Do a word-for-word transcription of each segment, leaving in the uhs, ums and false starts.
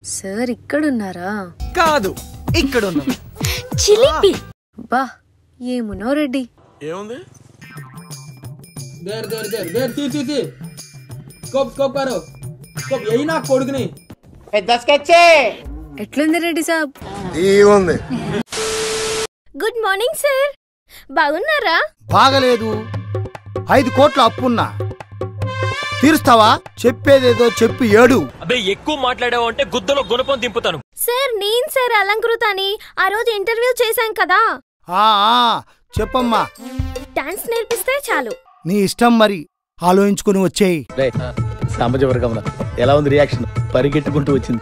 Sir ఇక్కడున్నారా? కాదు, ఇక్కడ ఉన్నాం. చిలిపి బా ఏమునో రెడ్డి. ఏముంది? దేర్ దేర్ దేర్ దేర్ తీ తీ తీ స్కోప్ స్కోప్ కరో స్కోప్ యही నా కొడుకుని పెద్ద స్కెచ్. ఎట్లుంది రెడ్డి సాబ్? ఏముంది? గుడ్ మార్నింగ్ సార్, బాగున్నారా? బాగలేదు. ఐదు కోట్ల అప్పున్నా తీరుస్తావా? చెప్పేదేదో చెప్పి ఏడు. అబ్బే ఎక్కువ మాట్లాడావు అంటే గుద్దలో గుణపం దింపుతాను. సార్ నేను సార్ అలంకృతాని ఆ రోజు ఇంటర్వ్యూ చేశాం కదా. ఆ చెప్పమ్మా. డాన్స్ నేర్పిస్తే చాలు. నీ ఇష్టం, మరి ఆలోచించుకుని వచ్చేయి. సామాజిక ఎలా ఉంది రియాక్షన్? పరిగెట్టుకుంటూ వచ్చింది.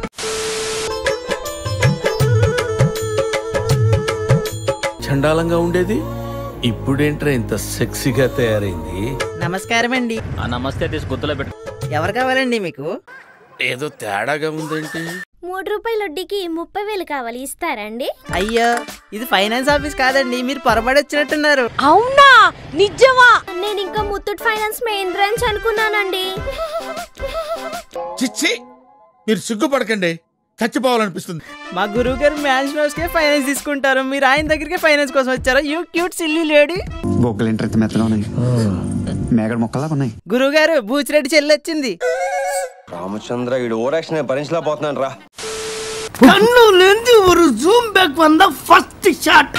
చండాలంగా ఉండేది ఇప్పుడేంట్రా ఇంత సెక్సీగా తయారైంది? నమస్కారం అండి. ఆ నమస్తే తీసి గుద్దలో పెట్టు. ఎవరు కావాలండి మీకు? ఏదో తేడాగా ఉందేంటి? మూడు రూపాయల వడ్డీకి ముప్పై వేలు కావాలి, ఇస్తారండి? అయ్యో, ఇది ఫైనాన్స్ ఆఫీస్ కాదండి, మీరు పొరపాటు వచ్చినట్టున్నారు. అవునా? నిజమా? నేను ఇంకా ముత్తూట్ ఫైనాన్స్ మెయిన్ బ్రాంచ్ అనుకున్నానండి. చిచ్చి, మీరు సిగ్గుపడకండి, చచ్చిపోవాలనిపిస్తుంది. మా గురువు గారు మ్యాచ్ మ్యాచ్ కే ఫైనాన్స్ తీసుకుంటారు, మీరు ఆయన దగ్గరికి ఫైనాన్స్ కోసం వచ్చారా? You cute silly lady. బొక్కలు ఏంటి ఇంత మెత్తగా ఉన్నాయి? మేగడ మొక్కలా ఉన్నాయి. గురువు గారు బూచిరెడ్డి చెల్లి వచ్చింది. రామచంద్ర ఈడు ఓరాక్షన్ భరించలేకపోతున్నాను రా. కన్నులేంది ఒక జూమ్ బ్యాక్ వంద ఫస్ట్ షాట్.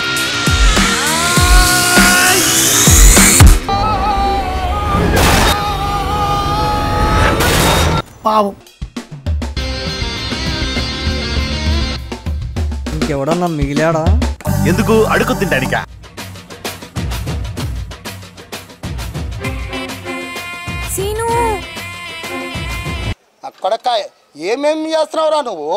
పావు ఇంకెవడన్నా మిగిలాడా? ఎందుకు అడుగు తింటానికా? సీను అక్కడ ఏమేం చేస్తున్నావురా నువ్వు?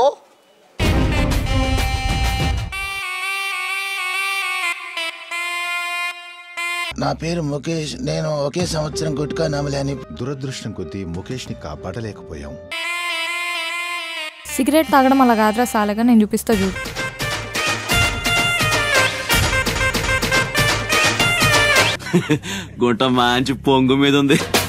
నా పేరు ముఖేష్. నేను ఒకే సంవత్సరం గుట్కా నమలని. దురదృష్టం కొద్దీ ముఖేష్ ని కాపాడలేకపోయాం. సిగరెట్ తాగడం అలా కాదురా సాలగా, నేను చూపిస్తా చూడు. గుంట మంచి పొంగు మీద ఉంది.